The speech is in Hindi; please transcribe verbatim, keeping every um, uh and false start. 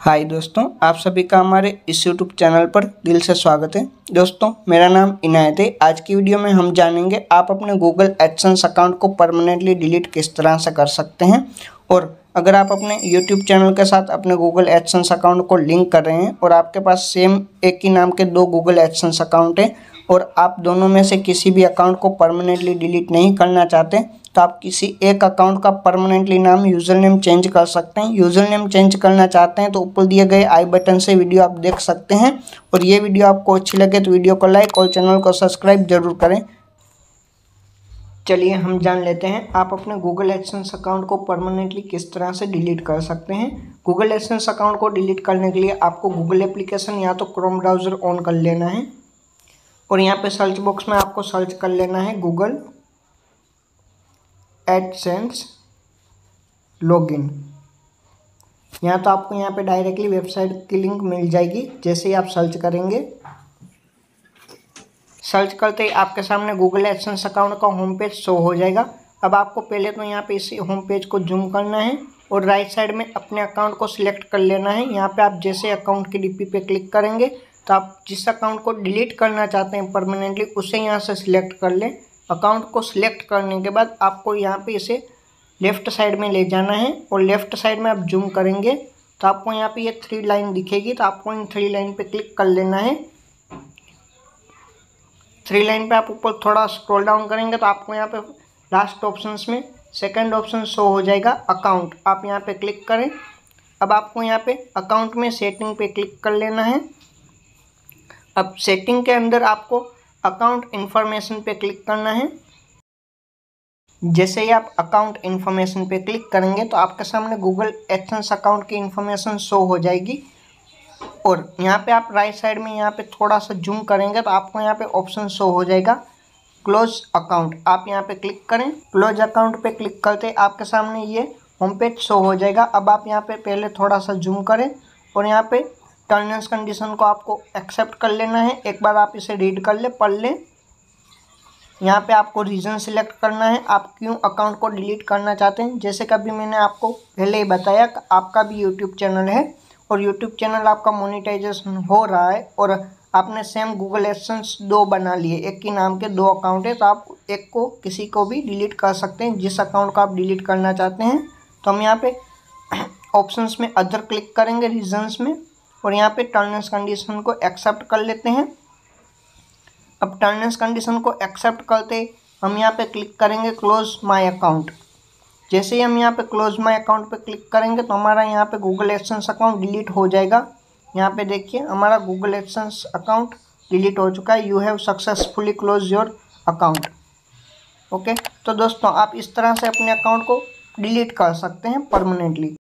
हाय दोस्तों, आप सभी का हमारे इस यूट्यूब चैनल पर दिल से स्वागत है। दोस्तों, मेरा नाम इनायत है। आज की वीडियो में हम जानेंगे आप अपने गूगल एडसेंस अकाउंट को परमानेंटली डिलीट किस तरह से कर सकते हैं। और अगर आप अपने यूट्यूब चैनल के साथ अपने गूगल एडसेंस अकाउंट को लिंक कर रहे हैं और आपके पास सेम एक ही नाम के दो गूगल एडसेंस अकाउंट हैं और आप दोनों में से किसी भी अकाउंट को परमानेंटली डिलीट नहीं करना चाहते, तो आप किसी एक अकाउंट का परमानेंटली नाम यूज़र नेम चेंज कर सकते हैं। यूज़र नेम चेंज करना चाहते हैं तो ऊपर दिए गए आई बटन से वीडियो आप देख सकते हैं। और ये वीडियो आपको अच्छी लगे तो वीडियो को लाइक और चैनल को सब्सक्राइब जरूर करें। चलिए हम जान लेते हैं आप अपने गूगल एडसेंस अकाउंट को परमानेंटली किस तरह से डिलीट कर सकते हैं। गूगल एडसेंस अकाउंट को डिलीट करने के लिए आपको गूगल एप्लीकेशन या तो क्रोम ब्राउज़र ऑन कर लेना है और यहाँ पे सर्च बॉक्स में आपको सर्च कर लेना है गूगल एडसेंस लॉगिन। यहाँ तो आपको यहाँ पे डायरेक्टली वेबसाइट की लिंक मिल जाएगी। जैसे ही आप सर्च करेंगे, सर्च करते ही आपके सामने गूगल एडसेंस अकाउंट का होम पेज शो हो जाएगा। अब आपको पहले तो यहाँ पे इसी होम पेज को जूम करना है और राइट साइड में अपने अकाउंट को सिलेक्ट कर लेना है। यहाँ पे आप जैसे अकाउंट की डीपी पे क्लिक करेंगे तो आप जिस अकाउंट को डिलीट करना चाहते हैं परमानेंटली, उसे यहाँ से सिलेक्ट कर लें। अकाउंट को सिलेक्ट करने के बाद आपको यहाँ पे इसे लेफ़्ट साइड में ले जाना है और लेफ़्ट साइड में आप जूम करेंगे तो आपको यहाँ पे ये थ्री लाइन दिखेगी। तो आपको इन थ्री लाइन पे क्लिक कर लेना है। थ्री लाइन पे आप ऊपर थोड़ा स्क्रॉल डाउन करेंगे तो आपको यहाँ पे लास्ट ऑप्शंस में सेकंड ऑप्शन शो हो जाएगा, अकाउंट। आप यहाँ पे क्लिक करें। अब आपको यहाँ पे अकाउंट में सेटिंग पे क्लिक कर लेना है। अब सेटिंग के अंदर आपको अकाउंट इन्फॉर्मेशन पे क्लिक करना है। जैसे ही आप अकाउंट इन्फॉर्मेशन पे क्लिक करेंगे तो आपके सामने गूगल एडसेंस अकाउंट की इन्फॉर्मेशन शो हो जाएगी। और यहाँ पे आप राइट साइड में यहाँ पे थोड़ा सा जूम करेंगे तो आपको यहाँ पे ऑप्शन शो हो जाएगा क्लोज अकाउंट। आप यहाँ पे क्लिक करें। क्लोज अकाउंट पे क्लिक करते आपके सामने ये होम पेज शो हो जाएगा। अब आप यहाँ पे पहले थोड़ा सा जूम करें और यहाँ पे टर्म्स कंडीशन को आपको एक्सेप्ट कर लेना है। एक बार आप इसे रीड कर ले पढ़ लें। यहाँ पे आपको रीज़न सिलेक्ट करना है, आप क्यों अकाउंट को डिलीट करना चाहते हैं। जैसे कि अभी मैंने आपको पहले ही बताया, आपका भी यूट्यूब चैनल है और यूट्यूब चैनल आपका मोनेटाइजेशन हो रहा है और आपने सेम गूगल एडसेंस दो बना लिए, एक ही नाम के दो अकाउंट है, तो आप एक को किसी को भी डिलीट कर सकते हैं जिस अकाउंट को आप डिलीट करना चाहते हैं। तो हम यहाँ पे ऑप्शंस में अदर क्लिक करेंगे रीजन्स में और यहाँ पे टर्म्स कंडीशन को एक्सेप्ट कर लेते हैं। अब टर्म्स कंडीशन को एक्सेप्ट करते हम यहाँ पे क्लिक करेंगे क्लोज माय अकाउंट। जैसे ही हम यहाँ पे क्लोज माय अकाउंट पे क्लिक करेंगे तो हमारा यहाँ पे गूगल एडसेंस अकाउंट डिलीट हो जाएगा। यहाँ पे देखिए हमारा गूगल एडसेंस अकाउंट डिलीट हो चुका है। You have successfully close your account. Okay, तो दोस्तों आप इस तरह से अपने अकाउंट को डिलीट कर सकते हैं परमानेंटली।